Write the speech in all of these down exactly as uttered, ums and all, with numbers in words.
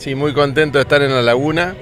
Sí, muy contento de estar en la laguna.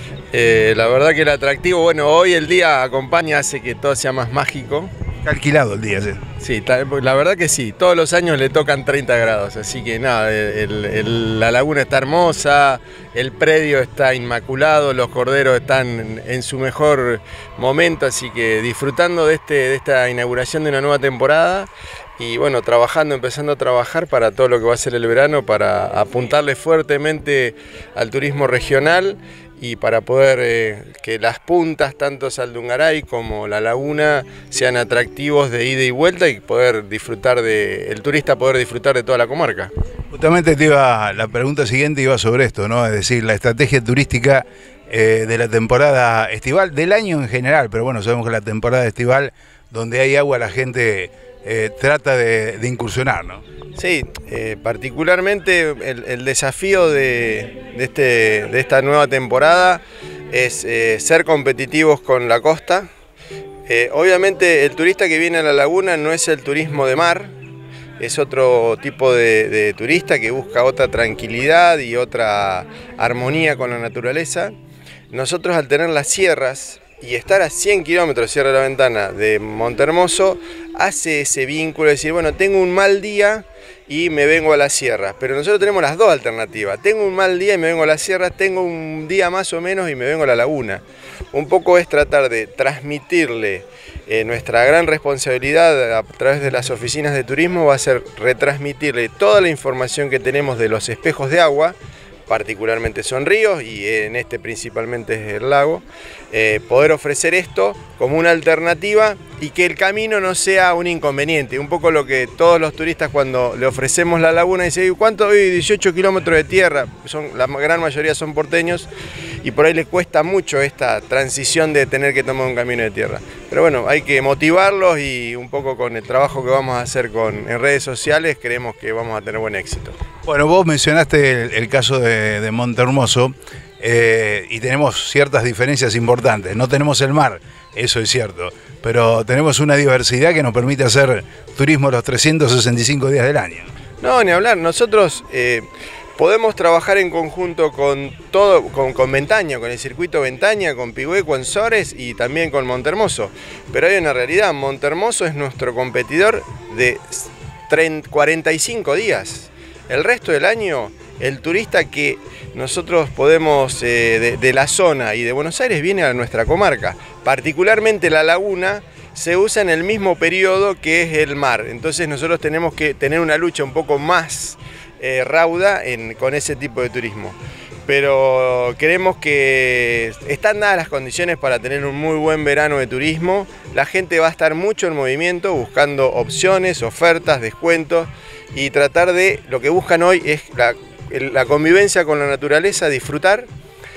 Eh, la verdad que el atractivo, bueno, hoy el día acompaña, hace que todo sea más mágico. Está alquilado el día, sí. Sí, la verdad que sí, todos los años le tocan treinta grados, así que nada, el, el, la laguna está hermosa, el predio está inmaculado, los corderos están en, en su mejor momento, así que disfrutando de, este, de esta inauguración de una nueva temporada y bueno, trabajando, empezando a trabajar para todo lo que va a ser el verano, para apuntarle fuertemente al turismo regional y para poder eh, que las puntas, tanto Saldungaray como la laguna, sean atractivos de ida y vuelta y poder disfrutar de, el turista poder disfrutar de toda la comarca. Justamente te iba, la pregunta siguiente iba sobre esto, ¿no? Es decir, la estrategia turística eh, de la temporada estival, del año en general, pero bueno, sabemos que la temporada estival, donde hay agua, la gente eh, trata de, de incursionar, ¿no? Sí, eh, particularmente el, el desafío de, de, este, de esta nueva temporada es eh, ser competitivos con la costa. Eh, obviamente el turista que viene a la laguna no es el turismo de mar, es otro tipo de, de turista que busca otra tranquilidad y otra armonía con la naturaleza. Nosotros, al tener las sierras y estar a cien kilómetros, Sierra de la Ventana, de Montehermoso, hace ese vínculo de decir, bueno, tengo un mal día y me vengo a las sierras, pero nosotros tenemos las dos alternativas, tengo un mal día y me vengo a las sierras, tengo un día más o menos y me vengo a la laguna. Un poco es tratar de transmitirle eh, nuestra gran responsabilidad a través de las oficinas de turismo, va a ser retransmitirle toda la información que tenemos de los espejos de agua, particularmente son ríos y en este principalmente es el lago, eh, poder ofrecer esto como una alternativa y que el camino no sea un inconveniente. Un poco lo que todos los turistas cuando le ofrecemos la laguna dicen, ¿cuánto? Hoy dieciocho kilómetros de tierra, son, la gran mayoría son porteños y por ahí les cuesta mucho esta transición de tener que tomar un camino de tierra. Pero bueno, hay que motivarlos y un poco con el trabajo que vamos a hacer con, en redes sociales creemos que vamos a tener buen éxito. Bueno, vos mencionaste el, el caso de, de Montehermoso eh, y tenemos ciertas diferencias importantes. No tenemos el mar, eso es cierto, pero tenemos una diversidad que nos permite hacer turismo los trescientos sesenta y cinco días del año. No, ni hablar. Nosotros eh, podemos trabajar en conjunto con todo, con, con Ventaña, con el circuito Ventaña, con Pigüeco en Sores y también con Montehermoso. Pero hay una realidad, Montehermoso es nuestro competidor de cuarenta y cinco días. El resto del año, el turista que nosotros podemos, eh, de, de la zona y de Buenos Aires, viene a nuestra comarca. Particularmente la laguna se usa en el mismo periodo que es el mar. Entonces nosotros tenemos que tener una lucha un poco más eh, rauda en, con ese tipo de turismo. Pero creemos que están dadas las condiciones para tener un muy buen verano de turismo. La gente va a estar mucho en movimiento, buscando opciones, ofertas, descuentos. Y tratar de, lo que buscan hoy es la, la convivencia con la naturaleza, disfrutar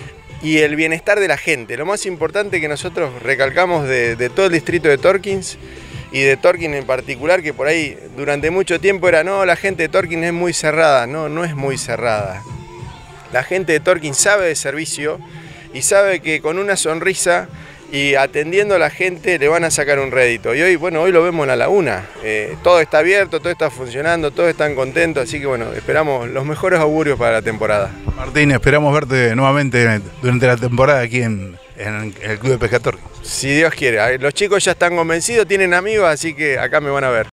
y el bienestar de la gente. Lo más importante que nosotros recalcamos de, de todo el distrito de Torkins y de Torkins en particular, que por ahí durante mucho tiempo era, no, la gente de Torkins es muy cerrada. No, no es muy cerrada. La gente de Torkins sabe de servicio y sabe que con una sonrisa y atendiendo a la gente le van a sacar un rédito. Y hoy, bueno, hoy lo vemos en la laguna. Eh, todo está abierto, todo está funcionando, todos están contentos, así que bueno, esperamos los mejores augurios para la temporada. Martín, esperamos verte nuevamente durante la temporada aquí en, en el Club de Pesca Torkins. Si Dios quiere. Los chicos ya están convencidos, tienen amigos, así que acá me van a ver.